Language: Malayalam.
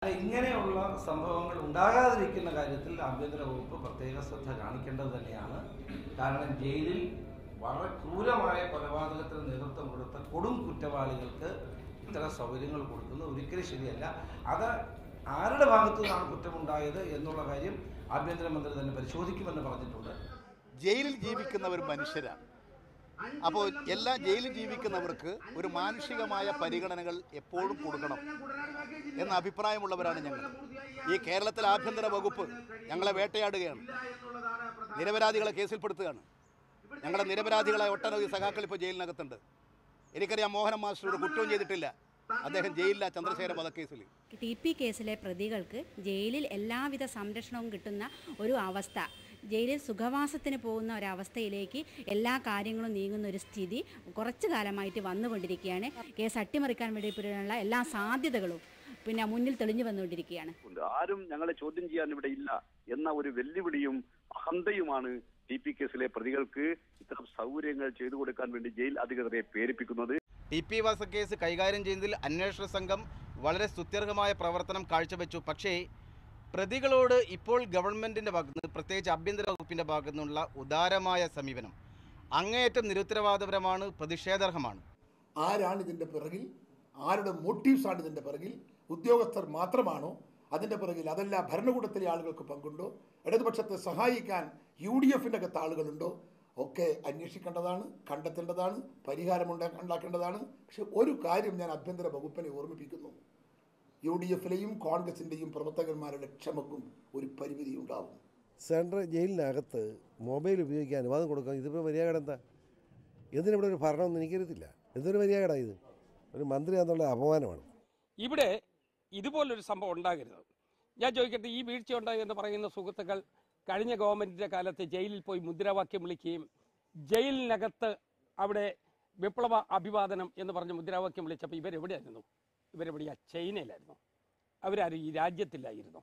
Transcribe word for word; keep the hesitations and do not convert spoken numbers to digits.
ഇങ്ങനെയുള്ള സംഭവങ്ങൾ ഉണ്ടാകാതിരിക്കുന്ന കാര്യത്തിൽ ആഭ്യന്തര വകുപ്പ് പ്രത്യേക ശ്രദ്ധ കാണിക്കേണ്ടത് തന്നെയാണ്. കാരണം ജയിലിൽ വളരെ ക്രൂരമായ കൊലപാതകത്തിന് നേതൃത്വം കൊടുത്ത കൊടും കുറ്റവാളികൾക്ക് ഇത്തരം സൗകര്യങ്ങൾ കൊടുക്കുന്നത് ഒരിക്കലും ശരിയല്ല. അത് ആരുടെ ഭാഗത്തു നിന്നാണ് കുറ്റമുണ്ടായത് എന്നുള്ള കാര്യം ആഭ്യന്തരമന്ത്രി തന്നെ പരിശോധിക്കുമെന്ന് പറഞ്ഞിട്ടുണ്ട്. ജയിലിൽ ജീവിക്കുന്നവർ മനുഷ്യരാണ്. അപ്പോൾ എല്ലാ ജയിലിൽ ജീവിക്കുന്നവർക്ക് ഒരു മാനുഷികമായ പരിഗണനകൾ എപ്പോഴും കൊടുക്കണം എന്ന അഭിപ്രായമുള്ളവരാണ് ഞങ്ങൾ. ഈ കേരളത്തിൽ ആഭ്യന്തര വകുപ്പ് ഞങ്ങളെ വേട്ടയാടുകയാണ്, നിരപരാധികളെ കേസിൽപ്പെടുത്തുകയാണ്. ഞങ്ങളുടെ നിരപരാധികളായ ഒട്ടനവധി സഖാക്കൾ ഇപ്പോൾ ജയിലിനകത്തുണ്ട്. എനിക്കറിയാം മോഹനൻ മാസ്റ്റർ ഒരു കുറ്റവും ചെയ്തിട്ടില്ല, അദ്ദേഹം ജയിലില്ല ചന്ദ്രശേഖര വധക്കേസിൽ. ടി പി കേസിലെ പ്രതികൾക്ക് ജയിലിൽ എല്ലാവിധ സംരക്ഷണവും കിട്ടുന്ന ഒരു അവസ്ഥ, ജയിലിൽ സുഖവാസത്തിന് പോകുന്ന ഒരവസ്ഥയിലേക്ക് എല്ലാ കാര്യങ്ങളും നീങ്ങുന്ന ഒരു സ്ഥിതി കുറച്ചു കാലമായിട്ട് വന്നുകൊണ്ടിരിക്കുകയാണ്. കേസ് അട്ടിമറിക്കാൻ വേണ്ടിയുള്ള എല്ലാ സാധ്യതകളും പിന്നെ മുന്നിൽ തെളിഞ്ഞു വന്നുകൊണ്ടിരിക്കുകയാണ്. ആരും ഞങ്ങളെ ചോദ്യം ചെയ്യാൻ ഇവിടെ ഇല്ല എന്ന ഒരു വെല്ലുവിളിയും അഹന്തയുമാണ് ടി പി കേസിലെ പ്രതികൾക്ക് ഇത്തരം സൗകര്യങ്ങൾ ചെയ്തു കൊടുക്കാൻ വേണ്ടി ജയിൽ അധികൃതരെ പ്രേരിപ്പിക്കുന്നത്. ടി പി വധക്കേസ് കൈകാര്യം ചെയ്യുന്നതിൽ അന്വേഷണ സംഘം വളരെ സ്തുത്യർഹമായ പ്രവർത്തനം കാഴ്ചവെച്ചു. പക്ഷേ പ്രതികളോട് ഇപ്പോൾ ഗവൺമെൻറ്റിൻ്റെ ഭാഗത്ത് നിന്ന്, പ്രത്യേകിച്ച് ആഭ്യന്തര വകുപ്പിൻ്റെ ഭാഗത്തു നിന്നുള്ള ഉദാരമായ സമീപനം അങ്ങേയറ്റം നിരുത്തരവാദപരമാണ്, പ്രതിഷേധാർഹമാണ്. ആരാണ് ഇതിൻ്റെ പിറകിൽ? ആരുടെ മോട്ടീവ്സാണ് ഇതിൻ്റെ പിറകിൽ? ഉദ്യോഗസ്ഥർ മാത്രമാണോ അതിൻ്റെ പിറകിൽ? അതല്ല ഭരണകൂടത്തിലെ ആളുകൾക്ക് പങ്കുണ്ടോ? ഇടതുപക്ഷത്തെ സഹായിക്കാൻ യു ഡി എഫിൻ്റെ അകത്ത് ആളുകളുണ്ടോ? ഒക്കെ അന്വേഷിക്കേണ്ടതാണ്, കണ്ടെത്തേണ്ടതാണ്, പരിഹാരം ഉണ്ടാക്കേണ്ടതാണ്. പക്ഷെ ഒരു കാര്യം ഞാൻ ആഭ്യന്തര വകുപ്പിനെ ഓർമ്മിപ്പിക്കുന്നു, യു ഡി എഫിലെയും കോൺഗ്രസിൻ്റെയും പ്രവർത്തകന്മാരുടെ ക്ഷമക്കും ഒരു പരിമിതി ഉണ്ടാവും. സെൻട്രൽ ജയിലിനകത്ത് മൊബൈൽ ഉപയോഗിക്കാൻ അനുവാദം കൊടുക്കാൻ ഇതിപ്പോൾ മര്യാദ എന്താ? എന്തിനിവിടെ ഒരു ഭരണമെന്ന് എനിക്കറിയത്തില്ല. എന്തൊരു മര്യാദ ഇത്? ഒരു മന്ത്രി എന്നുള്ള അപമാനമാണ്. ഇവിടെ ഇതുപോലൊരു സംഭവം ഉണ്ടാകരുത്. ഞാൻ ചോദിക്കട്ടെ, ഈ വീഴ്ച ഉണ്ടായി എന്ന് പറയുന്ന സുഹൃത്തുക്കൾ കഴിഞ്ഞ ഗവൺമെൻറ്റിൻ്റെ കാലത്ത് ജയിലിൽ പോയി മുദ്രാവാക്യം വിളിക്കുകയും ജയിലിനകത്ത് അവിടെ വിപ്ലവ അഭിവാദനം എന്ന് പറഞ്ഞ് മുദ്രാവാക്യം വിളിച്ചപ്പോൾ ഇവരെവിടെയായിരുന്നു? ഇവരെവിടെയാ? ചൈനയിലായിരുന്നു. അവരാരും ഈ രാജ്യത്തില്ലായിരുന്നു.